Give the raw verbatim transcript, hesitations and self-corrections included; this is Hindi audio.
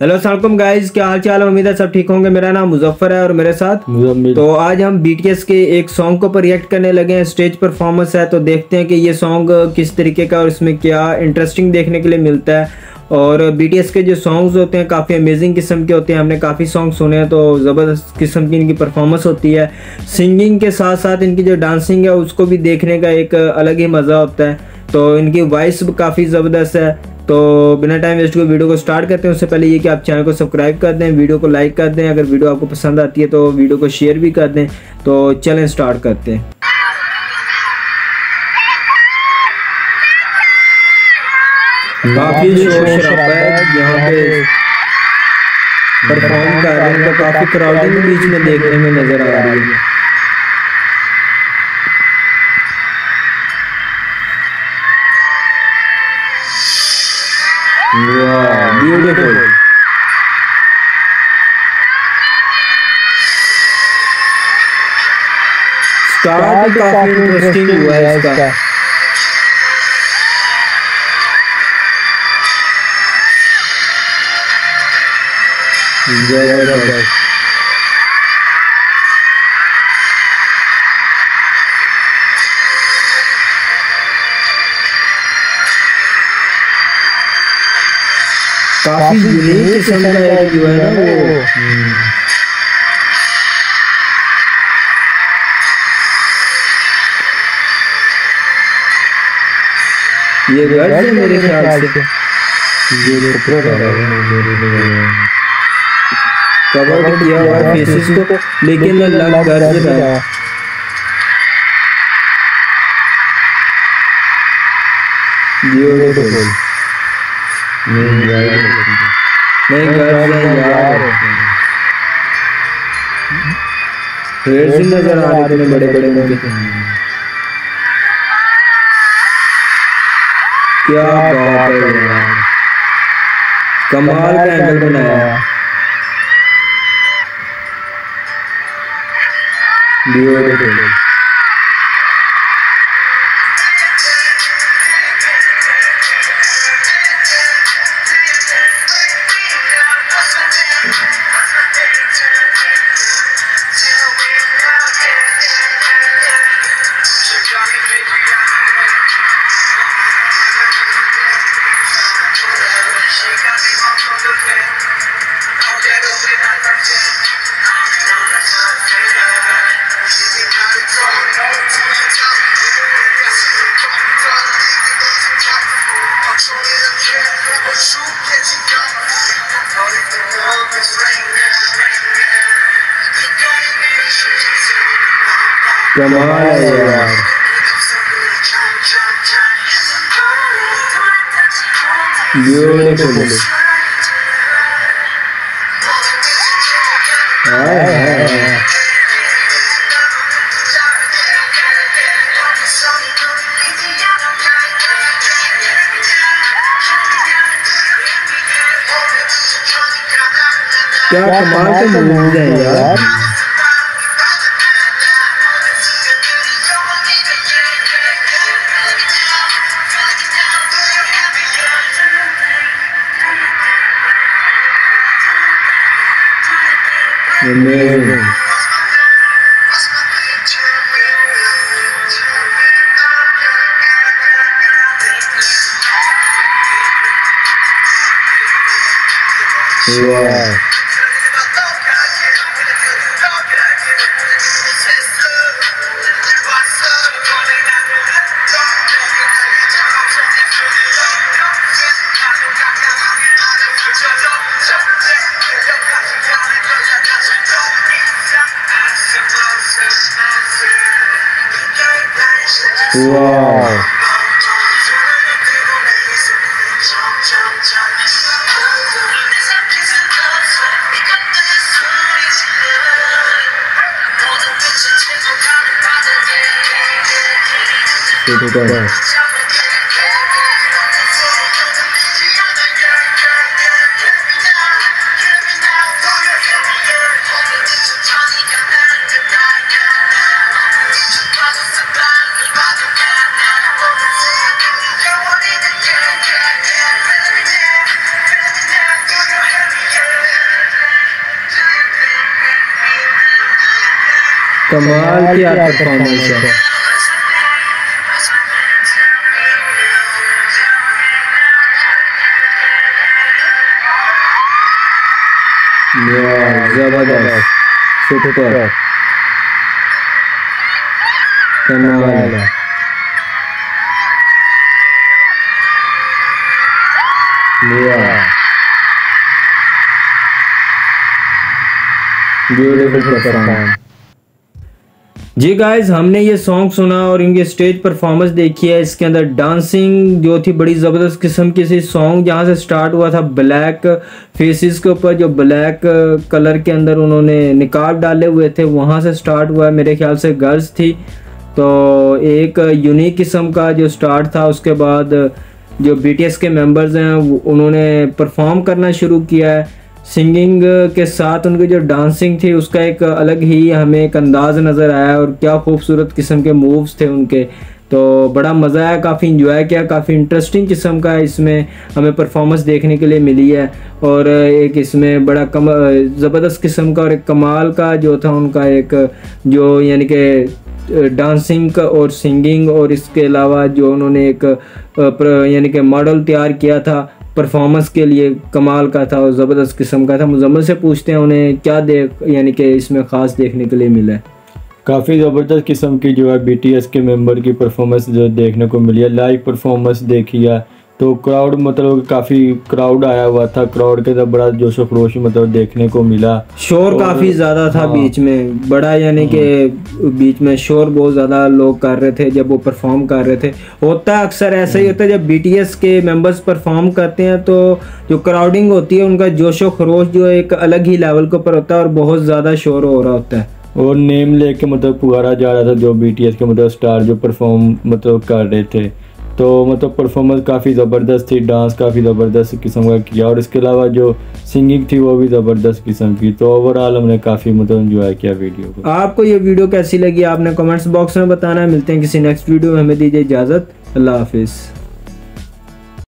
हेलो सलाम गाइस, क्या हाल चाल है। उम्मीद है सब ठीक होंगे। मेरा नाम मुजफ्फर है और मेरे साथ मुजम्मिल। तो आज हम बीटीएस के एक सॉन्ग को पर रिएक्ट करने लगे हैं। स्टेज परफॉर्मेंस है तो देखते हैं कि ये सॉन्ग किस तरीके का और इसमें क्या इंटरेस्टिंग देखने के लिए मिलता है। और बीटीएस के जो सॉन्ग्स होते हैं काफ़ी अमेजिंग किस्म के होते हैं। हमने काफ़ी सॉन्ग सुने हैं तो ज़बरदस्त किस्म की इनकी परफॉर्मेंस होती है। सिंगिंग के साथ साथ इनकी जो डांसिंग है उसको भी देखने का एक अलग ही मज़ा होता है। तो इनकी वॉइस भी काफ़ी ज़बरदस्त है। तो बिना टाइम वेस्ट हुए वीडियो को स्टार्ट करते हैं। उससे पहले ये कि आप चैनल को सब्सक्राइब कर दें, वीडियो को लाइक कर दें, अगर वीडियो आपको पसंद आती है तो वीडियो को शेयर भी कर दें। तो चलें स्टार्ट करते हैं। काफ़ी शोर शराबा है यहाँ पे परफॉर्म कर रहे हैं तो काफ़ी क्राउडिंग बीच में देखने में नज़र आ रही है। वाह ब्यूटीफुल। स्टार्ट काफी इंटरेस्टिंग हुआ है इसका। जबरदस्त। काफी यूनिक किस्म का एक जो है ना वो ये गर्ज है मेरे ख्याल से। ये कवर किया हुआ है फेसेस को, लेकिन लग गर्ज रहा है। ब्यूटीफुल। नहीं गर्ज है यार, हेयर्स ही नजर आ रहे थे बड़े बड़े उनके। क्या बात है यार, कमाल का एंगल बनाया। ब्यूटीफुल। कमाल है यार। ब्यूटीफुल। क्या कमाल के मूवमेंट है यार। Amazing. Wow. Wow. Super. कमाल की परफॉर्मेंस है। जबरदस्त, सुपर, कमाल है। Beautiful performance. जी गाइस, हमने ये सॉन्ग सुना और इनके स्टेज परफॉर्मेंस देखी है। इसके अंदर डांसिंग जो थी बड़ी ज़बरदस्त किस्म की थी। सॉन्ग जहाँ से स्टार्ट हुआ था ब्लैक फेसेस के ऊपर, जो ब्लैक कलर के अंदर उन्होंने निकाब डाले हुए थे, वहाँ से स्टार्ट हुआ है। मेरे ख्याल से गर्ल्स थी, तो एक यूनिक किस्म का जो स्टार्ट था। उसके बाद जो बीटीएस के मेंबर्स हैं उन्होंने परफॉर्म करना शुरू किया है। सिंगिंग के साथ उनकी जो डांसिंग थी उसका एक अलग ही हमें एक अंदाज़ नज़र आया, और क्या खूबसूरत किस्म के मूव्स थे उनके। तो बड़ा मज़ा आया, काफ़ी इंजॉय किया। काफ़ी इंटरेस्टिंग किस्म का इसमें हमें परफॉर्मेंस देखने के लिए मिली है, और एक इसमें बड़ा कम ज़बरदस्त किस्म का और एक कमाल का जो था उनका एक जो यानी कि डांसिंग का और सिंगिंग, और इसके अलावा जो उन्होंने एक यानी कि मॉडल तैयार किया था परफॉर्मेंस के लिए, कमाल का था और ज़बरदस्त किस्म का था। मुजम्मिल से पूछते हैं उन्हें क्या देख यानी कि इसमें ख़ास देखने के लिए मिला है। काफ़ी ज़बरदस्त किस्म की जो है बीटीएस के मेंबर की परफॉर्मेंस जो देखने को मिली है। लाइव परफॉर्मेंस देखी है तो क्राउड मतलब काफ़ी क्राउड आया हुआ था। क्राउड के साथ बड़ा जोश व खरोश मतलब देखने को मिला। शोर काफ़ी ज़्यादा था। हाँ, बीच में बड़ा यानी कि बीच में शोर बहुत ज़्यादा लोग कर रहे थे जब वो परफॉर्म कर रहे थे। होता है अक्सर ऐसा ही होता है जब बीटीएस के मेंबर्स परफॉर्म करते हैं तो जो क्राउडिंग होती है उनका जोश व खरोश जो एक अलग ही लेवल के ऊपर होता है और बहुत ज़्यादा शोर हो रहा होता है। और नेम लेके मतलब पुकारा जा रहा था जो बीटीएस के मतलब स्टार जो परफॉर्म मतलब कर रहे थे। तो मतलब परफॉर्मेंस काफ़ी ज़बरदस्त थी, डांस काफ़ी ज़बरदस्त किस्म का किया, और इसके अलावा जो सिंगिंग थी वो भी ज़बरदस्त किस्म की। तो ओवरऑल हमने काफ़ी मतलब एंजॉय किया वीडियो को। आपको ये वीडियो कैसी लगी आपने कमेंट्स बॉक्स में बताना है। मिलते हैं किसी नेक्स्ट वीडियो में, हमें दीजिए इजाज़त। अल्लाह हाफिज़।